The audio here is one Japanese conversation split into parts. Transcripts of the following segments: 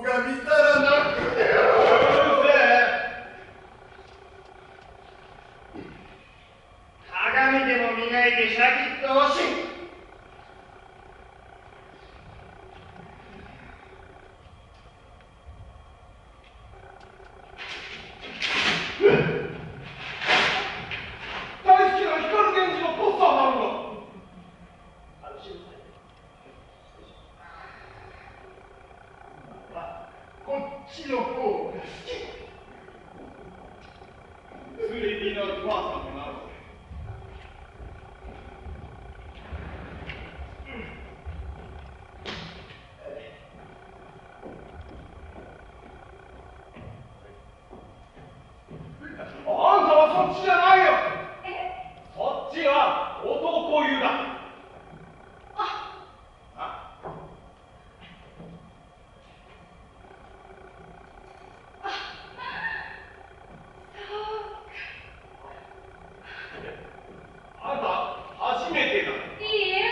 が見たら泣くで。 鏡でも見ないでシャキッと押し。 大好きな光源氏のポスターなのか。 こっちの方が好き。 連れていなるばあさんもなる。あんたはそっちじゃないよ。そっちは男湯だ。あんた初めてだ。 いいえ。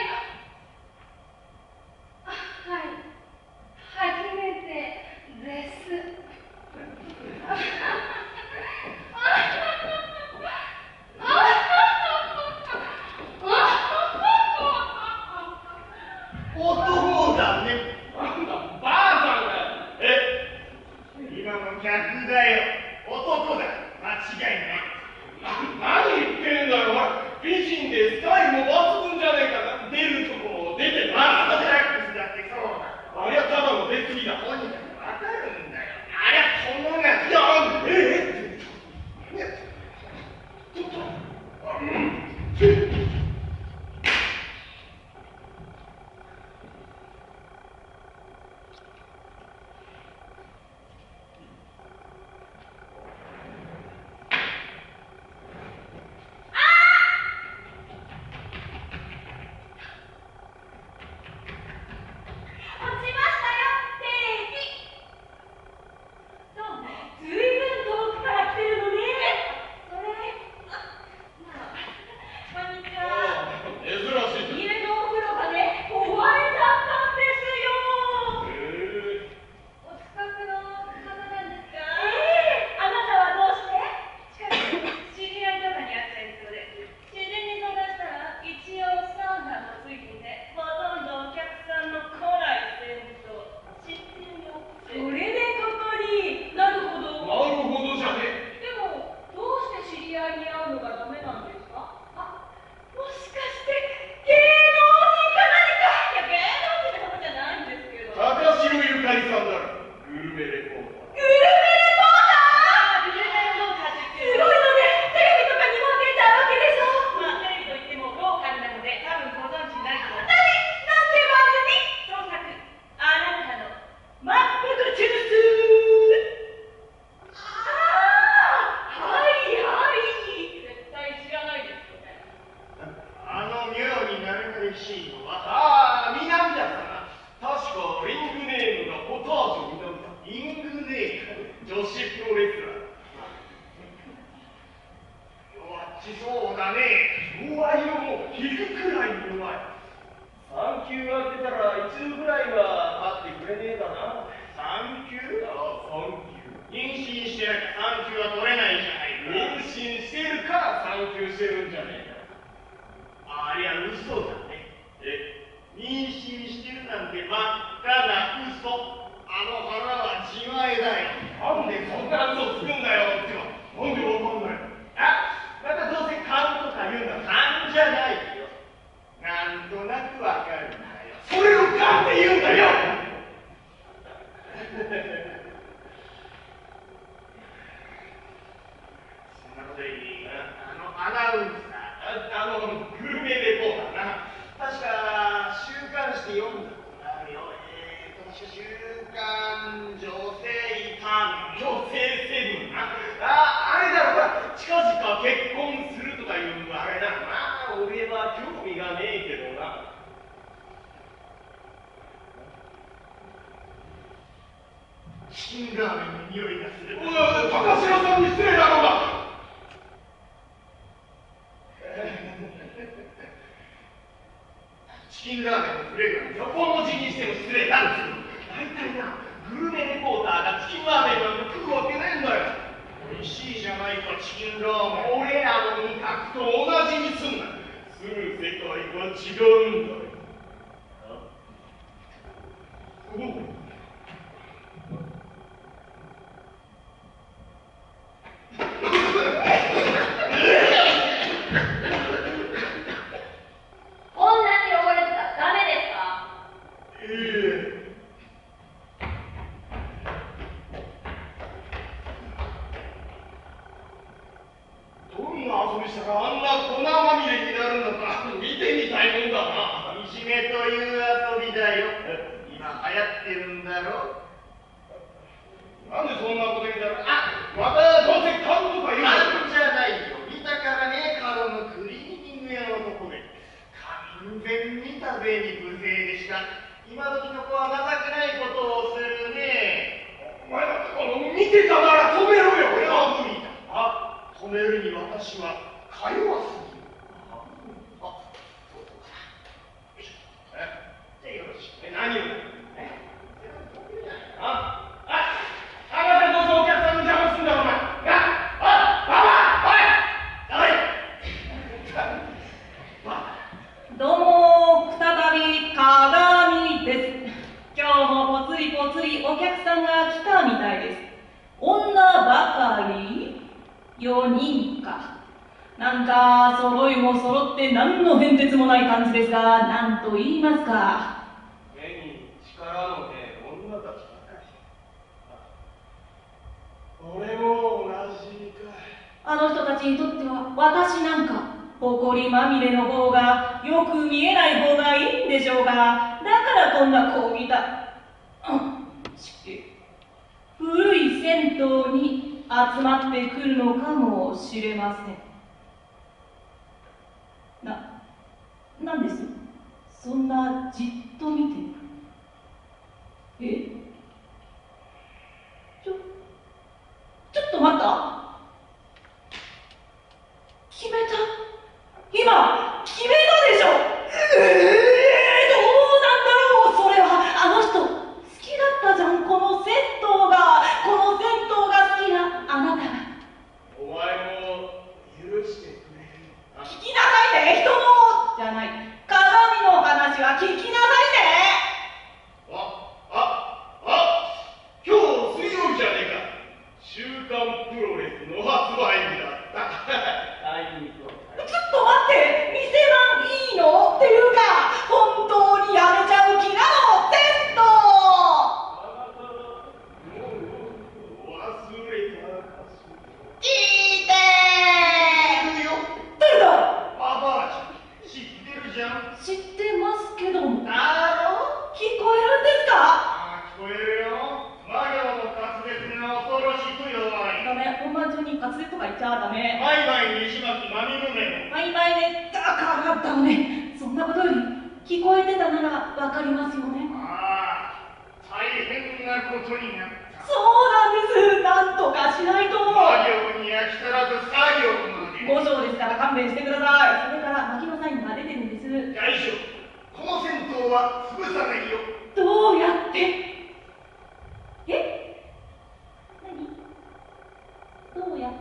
はい。初めてです。 男だね。 あんたばあさんだよ。 今の客だよ。男だ。間違いない。 何言ってんだよ、お前。美人でスタイルも抜群じゃねえかな。出るとこも出てマストな。 デラックスだってそうだ。 ありゃただの出過ぎだ。 とにかくわかるんだよ。ありゃ友が。 いや、ちょっと。 落ちましたよ、定期。そう、ずいぶん遠くから来てるのね。それ、こんにちは。 珍しい。 家のお風呂がね、壊れちゃったんですよ。お近くの方なんですか？あなたはどうして？近く知り合いとかに会っちゃいそうで。知人に相談したら、一応サウナもついていて、ほとんどお客さんの来ない銭湯知ってるよ。それでここに。なるほど。 なるほどじゃね。 でも、どうして知り合いに会うのがダメなんですか？もしかして芸能人か何か？いや、芸能人ってことじゃないんですけど。 高城ゆかりさんだろ。グルメレポーター。 グルメレポーター？グルメレポーターってすごいのね。テレビとかにも出ちゃうわけでしょ。まあ、テレビといってもローカルなので、多分ご存知ないと。なんて番組？創作、あなたの真っ二つジュース。はいはい。絶対知らないですよね。 あの妙になれなれしいのは。 ああ、南じゃったな。確かリングネームがポタージュ南だ。 リングネーム。 女子プロレスラー。 弱っちそうだね。 弱いよ、もう引くくらいに弱い。3球当てたら1度ぐらいは勝ってくれねえかな。 3球？ ああ、3球。 妊娠してなきゃ3球は取れないじゃないか。 妊娠してるから3球してるんじゃねえか。 ありゃ嘘だね。妊娠してるなんて真っ赤な嘘。あの腹は自前だよ。 なんでそんな嘘つくんだよっては。なんでわかんないの？ またどうせ勘とか言うんだ。勘じゃないよ。なんとなくわかるんだよ。 それを勘って言うんだよ。 そんなことより、アナウンサー。 グルメレポーターな。 確か週刊誌で読んだことがあるよ。確か週刊女性刊。 女性セブンな。あれだろ、ほら、近々結婚するとかいうあれだ。まあ、俺は興味がねえけどな。 チキンラーメンの匂いがする。 高城さんに失礼だろうが。 チキンラーメンのフレグランス。 横文字にしても失礼だ。大体な、グルメレポチキンラーメン。 俺らの味覚と同じにすんな。する世界は違うんだよ。 こんなに汚れてたらダメですか？ どんな遊びしたらあんな粉まみれになるのか見てみたいもんだな。 いじめという遊びだよ。今流行ってるんだろ。 なんでそんなこと言うんだろう。あ、またどうせ買うとか言うなんじゃないよ。見たからね、カロのクリーニング屋の男で。完全に多勢に無勢でした。今時の子は情けないことをするね。 お前だって見てたなら止めろよ。 俺は無理だ。止めるに私はか弱すぎる。じゃあよろしく。 何をあなたどうぞお客さんの邪魔すんだお前。 どうも再び鏡です。今日もぽつりぽつりお客さんが来たみたいです。女ばかり4人か。なんか揃いも揃って何の変哲もない感じですが、なんと言いますか。 目に力のね女たちばかり。俺も同じか。 あの人たちにとっては私なんか埃まみれの方がよく見えない方がいいんでしょうか。だからこんな講義だ。古い銭湯に集まってくるのかもしれません。なんです？そんなじっと見てる。ちょっと待った。決めた。今決めたでしょ。どうなんだろう。それはあの人好きだったじゃん。この銭湯が好きなあなたが。 お前も許してくれる。 聞きなさいね。人のじゃない、鏡の話は聞きなさいね。 今日水曜日じゃねえか。週刊プロレスの発売日だった。 ちょっと待って、店番いいのっていうか、本当にやめちゃう気なの？銭湯忘れたかしら。 聞いているよ。 誰だ？ ババアちゃん、知ってるじゃん。 知ってますけども。 だろ？ 聞こえるんですか？ 聞こえるよ。魔行の滑舌が恐ろしく弱い。 ダメ、本番中に滑舌とか言っちゃダメ。 バイバイ西巻まみむめマイマイね、だからダメ。そんなことより聞こえてたならわかりますよね。 大変なことになった。 そうなんです。なんとかしないと。 魔行に飽き足らず作業まで。 5章ですから勘弁してください。それから牧野サインが出てるんです。 大丈夫。この銭湯は潰さないよ。 どうやって？何？どうやって？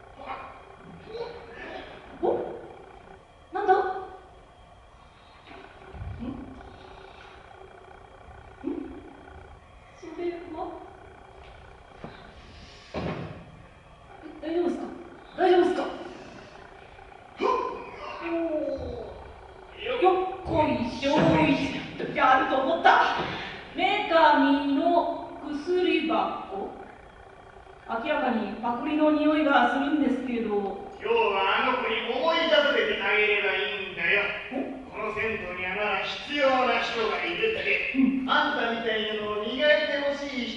お？なんだ？それは？大丈夫ですか？大丈夫ですか？よっこいしょい。やると思った。女神の薬箱。明らかにパクリの匂いがするんですけど。 今日はあの子に思い出させてあげればいいんだよ。この銭湯にはまだ必要な人がいるって、あんたみたいなのを磨いてほしい